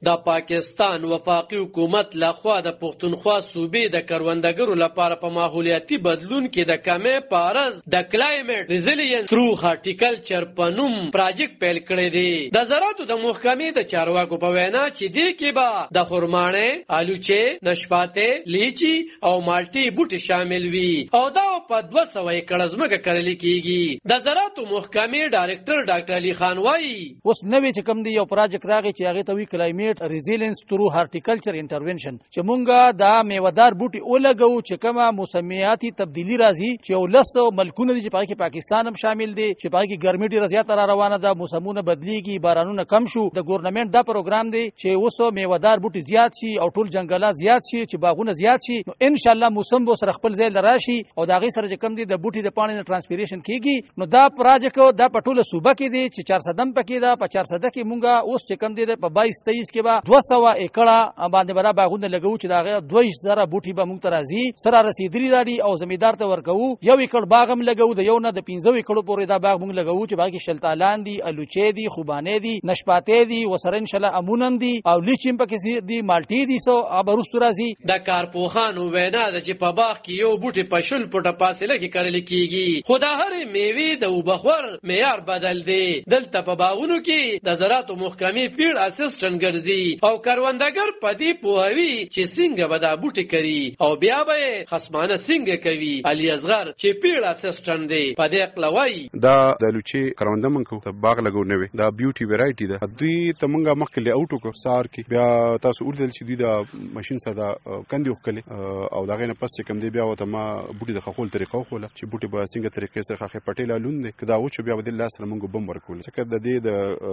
د پاکستان وفاقي حکومت لخوا د پښتونخوا صوبې د کروندګرو لپاره په ماحولیاتي بدلون کې د کمې پارز د کلایمټ ریزیلینس تھرو هارټیکلچر په نوم پروژیکټ پیل کړی دی. د زراعتو د محکمې د چارواکو په وینا چې دې کې به د خرمانې، الوچې، نشپاتې، لیچي او مالټي بوټي شامل وي او دا په 200 ایکړ ځمکه کرل کیږي. د زراعتو محکمې ډایرکټر ډاکټر علي خان وايي اوس نوې چې کوم دی یو پروژیکټ راغی چې هغه ته وی کلایمټ ریزیلینس تھرو هارټیکلچر انټرونشن چې مونږه دا میوهدار بوټي ولګو چې کومه موسمیاتي تبدیلی راځي چې ولسو ملکونه دي چې پاکستان هم شامل دي چې پاکي ګرمي ډیره زیاته را روانه ده، موسمونه بدلیږي، بارانونه کم شو. د ګورنمنت دا پروګرام دی چې اوس میوهدار بوټي زیات شي او ټول جنگلات زیات شي چې باغونه زیات شي. نو ان شاء الله موسم به سره خپل ځای لراشي او دا غي سره چې کوم دي د بوټي د پانی ترانسپیریشن کیږي. نو دا پروژیکټ دا په ټوله صوبه کې دي چې 400 پکې ده. په 400 کې مونږه اوس چې کوم دي په 22-23 کې به 200 ایکړه باندې برابر باغونه لګو چې دا 2000 بوټي به مونږ ته راځي سره رسیدلی دي او زمیدار ته ورکو. 1 ایکړ باغ هم لګو د یو نه د 15 ایکړو پورې دا باغ مونږ لګو چې باقي شلتالان دي، الوچې دي، خوبانې دي، نشپاتې دي، وسره ان شاء الله امونم دي او لیچیم پکې دي، مالټي دي. سو ابرستو راځي. د کارپوخانو وینا ده چې په باغ کې یو بوټي په شل پټه فاصله کې کرل کیږي. خدا هرې میوه د وبخور معیار بدل دی. دلته په باغونو کې د زراعتو محکمې فیلډ اسسټنټ ګرځي او کروندګر په دې پوهوي چې څنګه به دا بوټي کوي او بیا به خصمانه څنګه کوي. علي اصغر چې فیلډ اسسټنټ دی په دې قلوي دا د لوچي کرونده منکو ته باغ لګو نه وي. دا بیوټي ویرایټي ده. دوی ته مونږه مخکې له اوټو کو سار کې بیا تاسو اوردل چې دوی د ماشين سره دا کندي وکړي او دا غینه پس کوم دی بیا وته ما بوټي د خول طریقو خوله چې بوټي به څنګه طریقې سره خخې پټیلا لوند کدا و چې بیا د الله سره مونږ بم ورکول څنګه د دې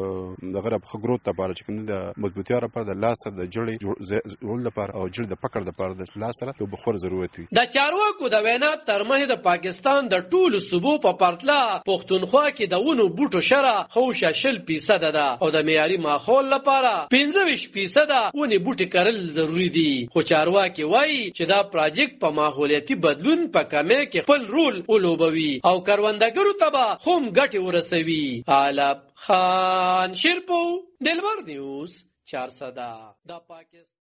د غرب خګروت لپاره چې کوم د مضبوطیا لپاره د الله سره د جړې ول لپاره او جړې د پکړ لپاره د الله سره د بخور ضرورت وي. د چارواکو د وینا ترمه د پاکستان د ټولو صوبو په پرتله پښتونخوا کې د ونو بوټو شره خوشه 0% ده او د معیاري ماحول لپاره 25% ونی بوټي کرل ضروری دي. خو چارواکي وایي چې دا پروژیکټ په ماحولیاتي بدلون په کمې کې خپل رول ولوبوي او کروندګرو ته به هم ګټه ورسوي. علب خان شیرپو دلبر نیوز 400 دا پاکستان